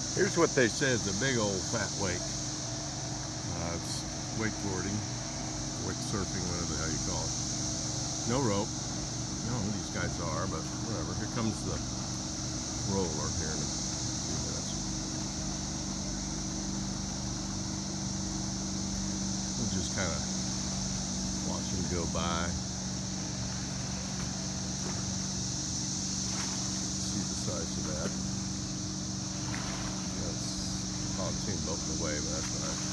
Here's what they say is a big old fat wake. It's wakeboarding, wake surfing, whatever the hell you call it. No rope. I don't know who these guys are, but whatever. Here comes the roller here in a few minutes. We'll just kind of watch him go by. See the size of that. Pontoon boat in the way, but that's all right.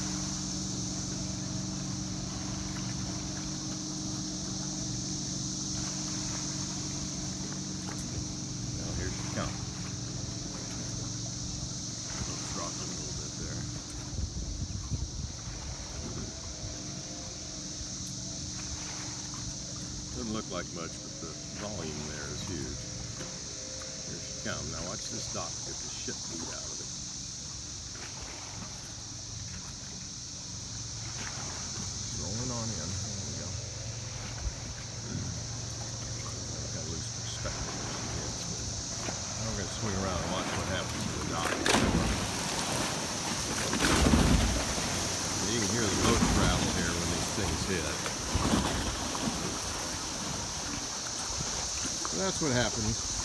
Now here she comes. Boat's rocking a little bit there. Doesn't look like much, but the volume there is huge. Here she comes. Now watch this dock get the shit beat out of it. Rolling on in. There we go. Got to lose perspective when she hits. Now we're going to swing around and watch what happens to the dock. You can hear the boat travel here when these things hit. So that's what happens.